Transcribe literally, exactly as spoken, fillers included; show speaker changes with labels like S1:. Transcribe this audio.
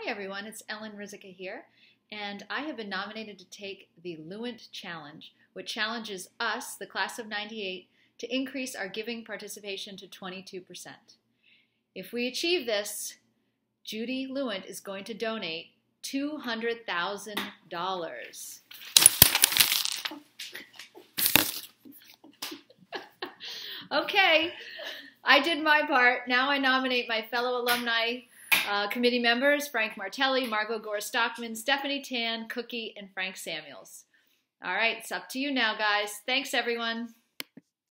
S1: Hi everyone, it's Ellen Rizika here, and I have been nominated to take the Lewent Challenge, which challenges us, the class of ninety-eight, to increase our giving participation to twenty-two percent. If we achieve this, Judy Lewent is going to donate two hundred thousand dollars. Okay, I did my part. Now I nominate my fellow alumni uh, committee members, Frank Martelli, Margot Gore-Stockman, Stephanie Tan, Cookie, and Frank Samuels. All right, it's up to you now, guys. Thanks, everyone.